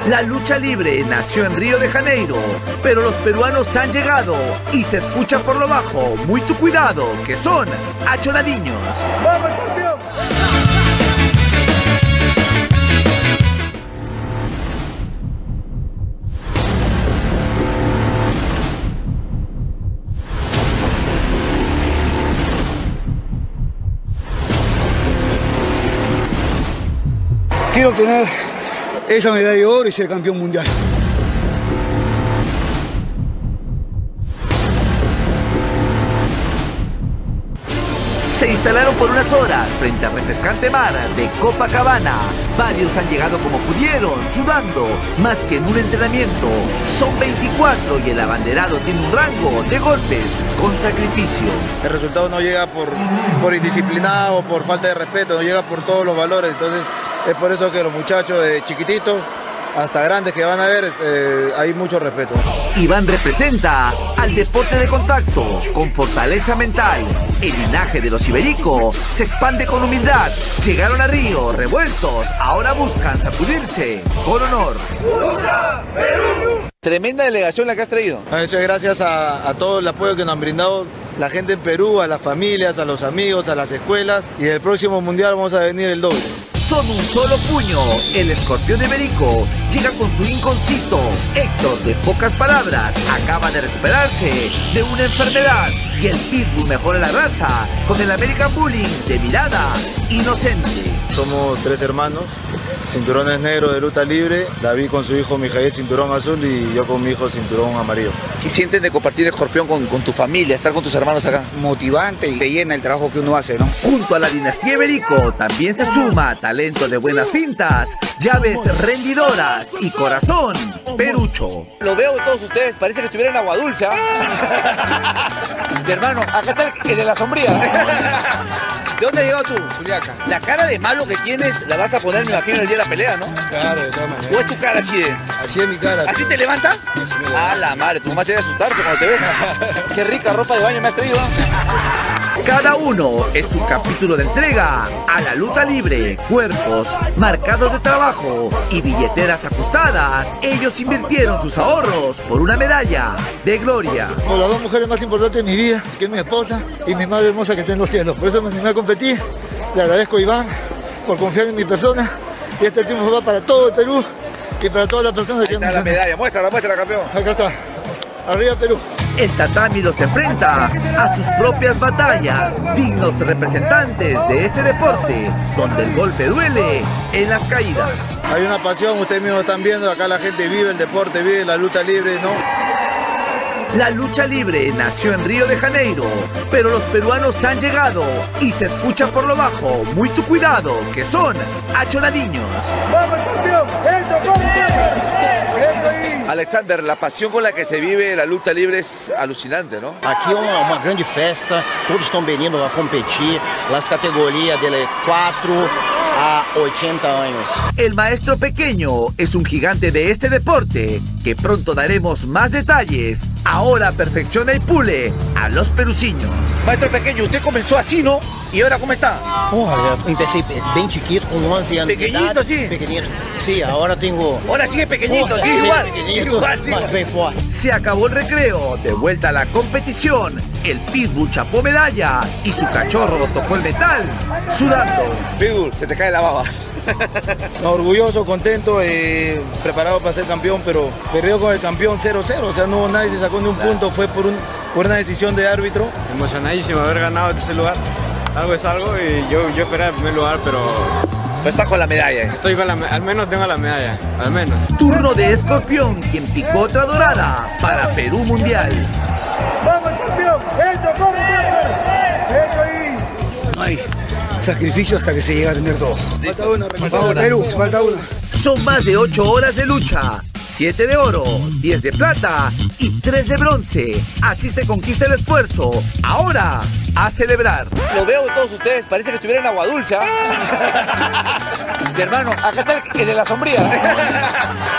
La lucha libre nació en Río de Janeiro, pero los peruanos han llegado y se escucha por lo bajo, muy tu cuidado, que son achonadiños. ¡Vamos, campeón! Quiero tener esa medalla de oro y ser campeón mundial. Se instalaron por unas horas frente al refrescante mar de Copacabana. Varios han llegado como pudieron, sudando, más que en un entrenamiento. Son 24 y el abanderado tiene un rango de golpes con sacrificio. El resultado no llega por indisciplinado o por falta de respeto, no llega por todos los valores. Entonces es por eso que los muchachos de chiquititos hasta grandes que van a ver, hay mucho respeto. Iván representa al deporte de contacto, con fortaleza mental. El linaje de los Iberico se expande con humildad. Llegaron a Río revueltos, ahora buscan sacudirse con honor. ¡Usa, Perú! Tremenda delegación la que has traído. Eso es gracias a todo el apoyo que nos han brindado la gente en Perú, a las familias, a los amigos, a las escuelas. Y el próximo mundial vamos a venir el doble. Son un solo puño. El escorpión ibérico llega con su rinconcito. Héctor, de pocas palabras, acaba de recuperarse de una enfermedad. Y el pitbull mejora la raza con el American Bullying de mirada inocente. Somos 3 hermanos, cinturones negros de lucha libre. David con su hijo Mijael, cinturón azul, y yo con mi hijo, cinturón amarillo. ¿Qué sienten de compartir el escorpión con tu familia, estar con tus hermanos acá? Motivante y te llena el trabajo que uno hace, ¿no? Junto a la dinastía Iberico también se suma talento de buenas fintas, llaves rendidoras y corazón perucho. Lo veo de todos ustedes, parece que estuvieran en agua dulce. Mi hermano, acá está el de la sombría. ¿De dónde has llegado tú? Juliaca. La cara de malo que tienes la vas a poner, me imagino, el día de la pelea, ¿no? Claro, de todas maneras. ¿O es tu cara así de...? Así es mi cara. ¿Así te levantas? Así me levanto. Ah, la madre, tu mamá te debe asustarse cuando te ve. Qué rica ropa de baño me has traído. Cada uno es su capítulo de entrega a la lucha libre. Cuerpos marcados de trabajo y billeteras ajustadas. Ellos invirtieron sus ahorros por una medalla de gloria. Con las 2 mujeres más importantes de mi vida, que es mi esposa y mi madre hermosa que está en los cielos. Por eso me animé a competir. Le agradezco a Iván por confiar en mi persona. Y este triunfo va para todo el Perú y para todas las personas que Ahí está la medalla, muéstrala, campeón. Acá está. Arriba Perú. El tatami los enfrenta a sus propias batallas, dignos representantes de este deporte, donde el golpe duele en las caídas. Hay una pasión, ustedes mismos están viendo, acá la gente vive el deporte, vive la lucha libre, ¿no? La lucha libre nació en Río de Janeiro, pero los peruanos han llegado y se escucha por lo bajo, muy tu cuidado, que son achonadiños. ¡Vamos, campeón! ¡Eso, vamos! ¡Eso ahí! Alexander, la pasión con la que se vive la lucha libre es alucinante, ¿no? Aqui é uma grande festa, todos estão vindo a competir, as categorias de 4 a 80 años. El maestro pequeño es un gigante de este deporte, que pronto daremos más detalles. Ahora perfecciona y pule a los peruciños. Maestro pequeño, usted comenzó así, ¿no? ¿Y ahora cómo está? Olha, eu empecei bem chiquito, com 11 anos Pequeñito, de idade. sí. Pequeñito. Sí, ahora tengo... Ahora sigue pequeñito, Olha, sí, igual. pequeñito, Igual, sí. mas bem forte. Se acabó el recreo, de vuelta a la competición. El pitbull chapó medalla y su cachorro tocó el metal, sudando. Pitbull, se te cae la baba. No, orgulloso, contento, preparado para ser campeón, pero perdió con el campeón 0-0, o sea, no hubo nadie, se sacó ni un punto, fue por una decisión de árbitro. Emocionadísimo haber ganado el tercer lugar. Algo es algo y yo esperaba el primer lugar, pero estás con la medalla. estoy con al menos tengo la medalla, al menos. Turno de Escorpión, quien picó otra dorada para Perú Mundial. ¡Vamos, campeón! ¡Eso, vamos! ¡Eso ahí! No hay sacrificio hasta que se llega a tener todo. Falta una, Vamos, Perú, falta una. Son más de 8 horas de lucha. 7 de oro, 10 de plata y 3 de bronce. Así se conquista el esfuerzo. Ahora, a celebrar. Lo veo de todos ustedes, parece que estuvieran en agua dulce. Mi hermano, acá está el de la sombría.